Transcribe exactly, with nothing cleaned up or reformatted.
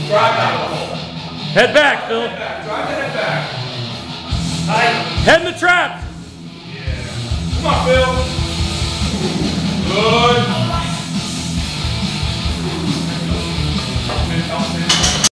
Drive out of the hole. Head back, Phil. Head back. Drive the head back. Tight. Head in the trap. Yeah. Come on, Phil.